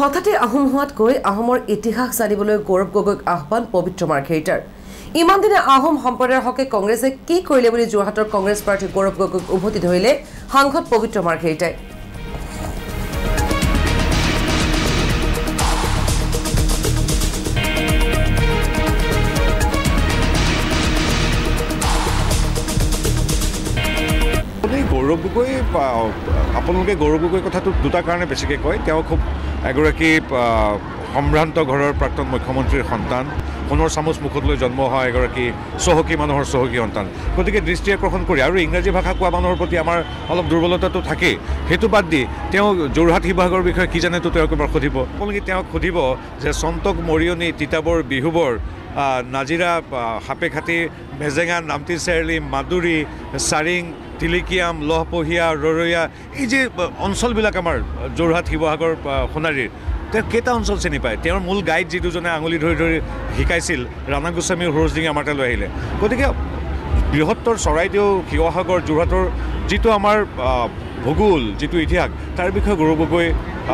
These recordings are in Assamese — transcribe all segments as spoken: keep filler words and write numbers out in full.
হঠাতে আহোম হোৱাতকৈ আহোমৰ ইতিহাস জানিবলৈ গৌৰৱ গগৈক আহ্বান পবিত্ৰ মাৰ্ঘেৰিটাৰ। ইমান দিনে আহোম সম্প্ৰদায়ৰ হকে কংগ্ৰেছে কি কৰিলে বুলি যোৰহাটৰ কংগ্ৰেছ প্ৰাৰ্থী গৌৰৱ গগৈক উভতি ধৰিলে সাংসদ পবিত্ৰ মাৰ্ঘেৰিটাই। গৌৰৱ গগৈ আপোনালোকে গৌৰৱ গগৈ কথাটো দুটা কাৰণে বেছিকৈ কয়। তেওঁ খুব এগৰাকী সম্ভ্ৰান্ত ঘৰৰ প্ৰাক্তন মুখ্যমন্ত্ৰীৰ সন্তান, সোণৰ চামুচ মুখত লৈ জন্ম হোৱা এগৰাকী চহকী মানুহৰ চহকী সন্তান। গতিকে দৃষ্টি আকৰ্ষণ কৰি আৰু ইংৰাজী ভাষা কোৱা মানুহৰ প্ৰতি আমাৰ অলপ দুৰ্বলতাটো থাকেই। সেইটো বাদ দি তেওঁ যোৰহাট শিৱসাগৰৰ বিষয়ে কি জানেতো তেওঁক এবাৰ সুধিব। আপোনালোকে তেওঁক সুধিব যে চন্তক মৰিয়নি তিতাবৰ বিহুবৰ নাজিৰা সাপেখাতি মেজেঙা নামতি চেৰলি মাদুৰী চাৰিং তিলিকিয়াম লহপহীয়া ৰৰৈয়া এই যে অঞ্চলবিলাক আমাৰ যোৰহাট শিৱসাগৰ সোণাৰীৰ তেওঁ কেইটা অঞ্চল চিনি পায়। তেওঁৰ মূল গাইড যি দুজনে আঙুলি ধৰি ধৰি শিকাইছিল ৰাণা গোস্বামী সৰোজদিঙি আমাৰ তালৈ আহিলে। গতিকে বৃহত্তৰ চৰাইদেউ শিৱসাগৰ যোৰহাটৰ যিটো আমাৰ ভূগোল যিটো ইতিহাস তাৰ বিষয়ে গৌৰৱ গগৈ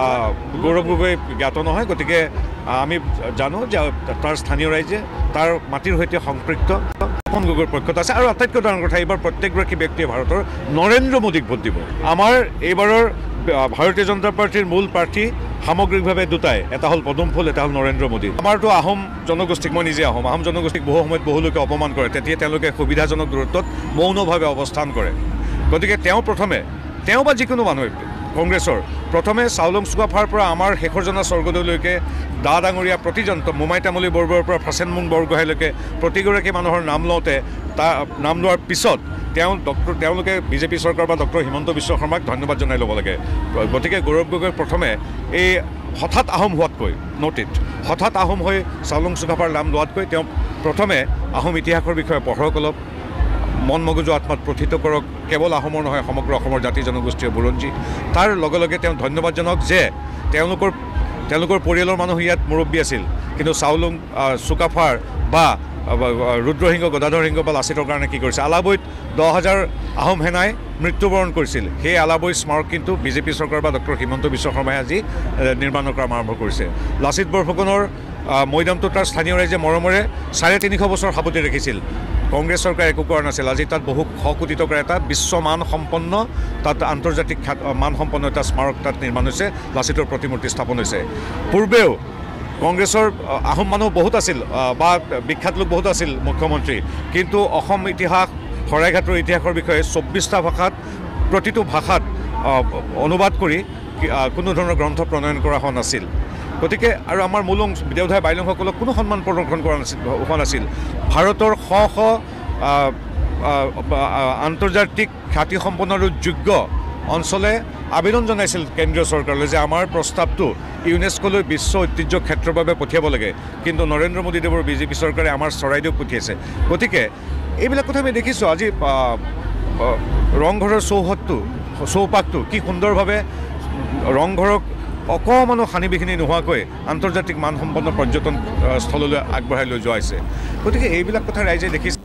গৌৰৱ গগৈ জ্ঞাত নহয়। গতিকে আমি জানো যে তাৰ স্থানীয় ৰাইজে তাৰ মাটিৰ সৈতে সম্পৃক্ত গগৈৰ পক্ষত আছে। আৰু আটাইতকৈ ডাঙৰ কথা, এইবাৰ প্ৰত্যেকগৰাকী ব্যক্তিয়ে ভাৰতৰ নৰেন্দ্ৰ মোদীক ভোট দিব। আমাৰ এইবাৰৰ ভাৰতীয় জনতা পাৰ্টীৰ মূল প্ৰাৰ্থী সামগ্ৰিকভাৱে দুটাই, এটা হ'ল পদুম ফুল, এটা হ'ল নৰেন্দ্ৰ মোদী। আমাৰতো আহোম জনগোষ্ঠীক, মই নিজে আহোম আহোম জনগোষ্ঠীক বহু সময়ত বহুলোকে অপমান কৰে, তেতিয়া তেওঁলোকে সুবিধাজনক দূৰত্বত মৌনভাৱে অৱস্থান কৰে। গতিকে তেওঁ প্ৰথমে তেওঁ বা যিকোনো মানুহে কংগ্ৰেছৰ প্ৰথমে চাউলুং চুকাফাৰ পৰা আমাৰ শেষৰজনা স্বৰ্গদেউলৈকে দা ডাঙৰীয়া প্ৰতিজন মোমাই তামুলী বৰবৰুৱাৰ পৰা ফ্ৰাচেনমুং বৰগোহাঁইলৈকে প্ৰতিগৰাকী মানুহৰ নাম লওঁতে তাৰ নাম লোৱাৰ পিছত তেওঁ ডক্টৰ তেওঁলোকে বিজেপি চৰকাৰ বা ডক্টৰ হিমন্ত বিশ্ব শৰ্মাক ধন্যবাদ জনাই ল'ব লাগে। গতিকে গৌৰৱ গগৈ প্ৰথমে এই হঠাৎ আহোম হোৱাতকৈ নটিত হঠাৎ আহোম হৈ চাউলুং চুকাফাৰ নাম লোৱাতকৈ তেওঁ প্ৰথমে আহোম ইতিহাসৰ বিষয়ে পঢ়ক, অলপ মন মগজু আত্মাত প্ৰথিত কৰক। কেৱল আহোমৰ নহয়, সমগ্ৰ অসমৰ জাতি জনগোষ্ঠীয় বুৰঞ্জী। তাৰ লগে লগে তেওঁ ধন্যবাদ জনাওক যে তেওঁলোকৰ তেওঁলোকৰ পৰিয়ালৰ মানুহ ইয়াত মুৰব্বী আছিল, কিন্তু চাউলুং চুকাফাৰ বা ৰুদ্ৰসিংহ গদাধৰ সিংহ বা লাচিতৰ কাৰণে কি কৰিছে। আলাবৈত দহ হাজাৰ আহোম সেনাই মৃত্যুবৰণ কৰিছিল। সেই আলাবৈ স্মাৰক কিন্তু বিজেপি চৰকাৰ বা ডক্টৰ হিমন্ত বিশ্ব শৰ্মাই আজি নিৰ্মাণৰ কাম আৰম্ভ কৰিছে। লাচিত বৰফুকনৰ মৈদামটো তাৰ স্থানীয় ৰাইজে মৰমৰে চাৰে তিনিশ বছৰ সাৱটি ৰাখিছিল। কংগ্ৰেছ চৰকাৰে একো কৰা নাছিল। আজি তাত বহু শ কোটি টকাৰ এটা বিশ্বমান সম্পন্ন তাত আন্তৰ্জাতিক মানসম্পন্ন এটা স্মাৰক তাত নিৰ্মাণ হৈছে, লাচিতৰ প্ৰতিমূৰ্তি স্থাপন হৈছে। পূৰ্বেও কংগ্ৰেছৰ আহোম মানুহ বহুত আছিল বা বিখ্যাত লোক বহুত আছিল মুখ্যমন্ত্ৰী, কিন্তু অসম ইতিহাস শৰাইঘাটৰ ইতিহাসৰ বিষয়ে চৌব্বিছটা ভাষাত প্ৰতিটো ভাষাত অনুবাদ কৰি কোনো ধৰণৰ গ্ৰন্থ প্ৰণয়ন কৰা হোৱা নাছিল। গতিকে আৰু আমাৰ মূলং দেওধাই বাইলংসকলক কোনো সন্মান প্ৰদৰ্শন কৰা নাছিল হোৱা নাছিল। ভাৰতৰ শ শ আন্তৰ্জাতিক খ্যাতিসম্পন্ন আৰু যোগ্য অঞ্চলে আবেদন জনাইছিল কেন্দ্ৰীয় চৰকাৰলৈ যে আমাৰ প্ৰস্তাৱটো ইউনেস্কোলৈ বিশ্ব ঐতিহ্য ক্ষেত্ৰৰ বাবে পঠিয়াব লাগে, কিন্তু নৰেন্দ্ৰ মোদীদেৱৰ বিজেপি চৰকাৰে আমাৰ চৰাইদেউক পঠিয়াইছে। গতিকে এইবিলাক কথা আমি দেখিছোঁ। আজি ৰংঘৰৰ চৌহদটো চৌপাশটো কি সুন্দৰভাৱে ৰংঘৰক অকণমানো সানি বিখিনি নোহোৱাকৈ আন্তৰ্জাতিক মানসম্পন্ন পৰ্যটন স্থললৈ আগবঢ়াই লৈ যোৱা হৈছে। গতিকে এইবিলাক কথা ৰাইজে দেখিছে।